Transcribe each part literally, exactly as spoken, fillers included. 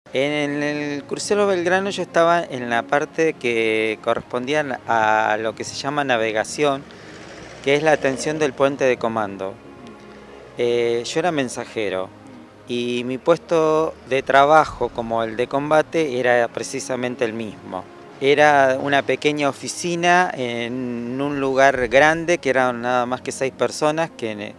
En el crucero Belgrano yo estaba en la parte que correspondía a lo que se llama navegación, que es la atención del puente de comando. Eh, yo era mensajero y mi puesto de trabajo como el de combate era precisamente el mismo. Era una pequeña oficina en un lugar grande que eran nada más que seis personas que,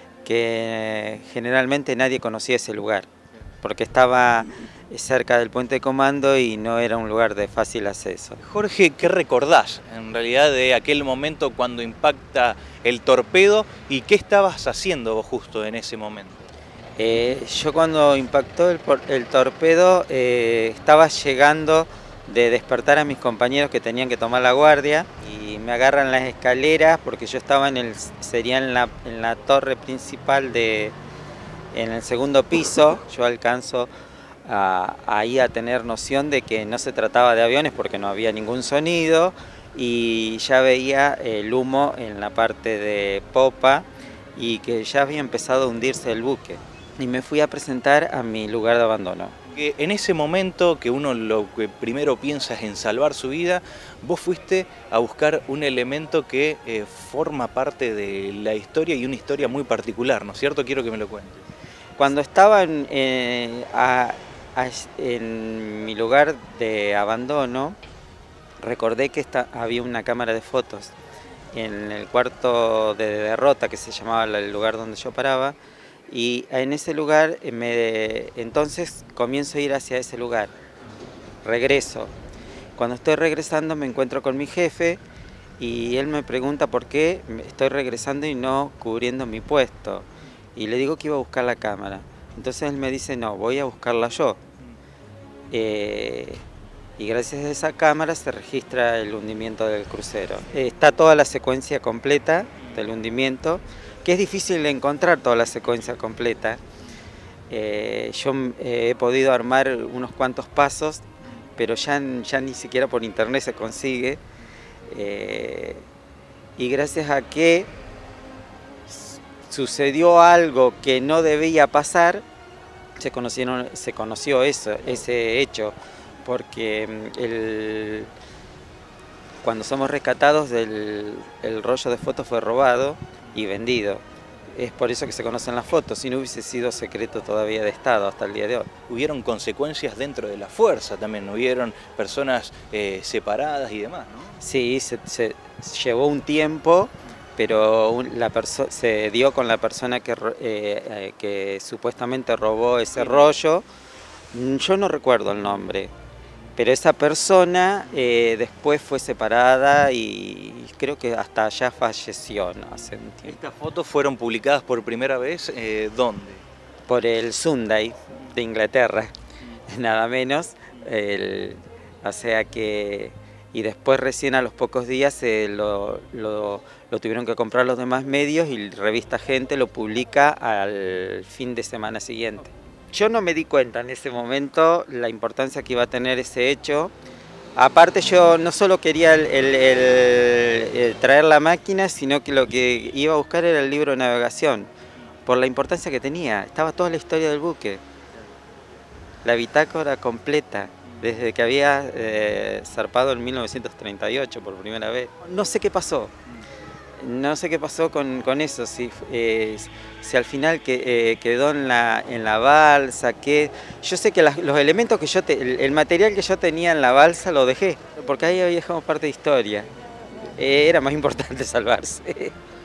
que generalmente nadie conocía ese lugar porque estaba cerca del puente de comando y no era un lugar de fácil acceso. Jorge, ¿qué recordás en realidad de aquel momento cuando impacta el torpedo y qué estabas haciendo vos justo en ese momento? Eh, yo cuando impactó el, el torpedo eh, estaba llegando de despertar a mis compañeros que tenían que tomar la guardia y me agarran las escaleras porque yo estaba en el, sería en la, en la torre principal de, en el segundo piso. Yo alcanzo a, ahí a tener noción de que no se trataba de aviones porque no había ningún sonido y ya veía el humo en la parte de popa y que ya había empezado a hundirse el buque. Y me fui a presentar a mi lugar de abandono. Que en ese momento que uno lo que primero piensa es en salvar su vida, vos fuiste a buscar un elemento que eh, forma parte de la historia y una historia muy particular, ¿no es cierto? Quiero que me lo cuentes. Cuando estaba en, eh, a, a, en mi lugar de abandono, recordé que esta, había una cámara de fotos en el cuarto de derrota, que se llamaba el lugar donde yo paraba, y en ese lugar, me, entonces comienzo a ir hacia ese lugar, regreso. Cuando estoy regresando me encuentro con mi jefe y él me pregunta por qué estoy regresando y no cubriendo mi puesto. Y le digo que iba a buscar la cámara. Entonces él me dice, no, voy a buscarla yo. Eh, y gracias a esa cámara se registra el hundimiento del crucero. Está toda la secuencia completa del hundimiento, que es difícil de encontrar toda la secuencia completa. Eh, yo eh, he podido armar unos cuantos pasos, pero ya, ya ni siquiera por internet se consigue. Eh, y gracias a que sucedió algo que no debía pasar, se, conocieron, se conoció eso, ese hecho, porque el, cuando somos rescatados el, el rollo de fotos fue robado y vendido. Es por eso que se conocen las fotos, si no hubiese sido secreto todavía de Estado hasta el día de hoy. Hubieron consecuencias dentro de la fuerza también, hubieron personas eh, separadas y demás, ¿no? Sí, se, se llevó un tiempo, pero la se dio con la persona que, eh, que supuestamente robó ese rollo. Yo no recuerdo el nombre, pero esa persona eh, después fue separada y creo que hasta allá falleció, ¿no? Hace un tiempo. ¿Estas fotos fueron publicadas por primera vez? Eh, ¿Dónde? Por el Sunday de Inglaterra, nada menos. El, o sea que... Y después recién a los pocos días eh, lo, lo, lo tuvieron que comprar los demás medios y Revista Gente lo publica al fin de semana siguiente. Yo no me di cuenta en ese momento la importancia que iba a tener ese hecho. Aparte yo no solo quería el, el, el, el traer la máquina, sino que lo que iba a buscar era el libro de navegación, por la importancia que tenía. Estaba toda la historia del buque, la bitácora completa, desde que había eh, zarpado en mil novecientos treinta y ocho por primera vez. No sé qué pasó. No sé qué pasó con, con eso, si, eh, si al final que, eh, quedó en la, en la balsa, que yo sé que las, los elementos que yo, te, el, el material que yo tenía en la balsa lo dejé, porque ahí había dejado parte de historia, eh, era más importante salvarse.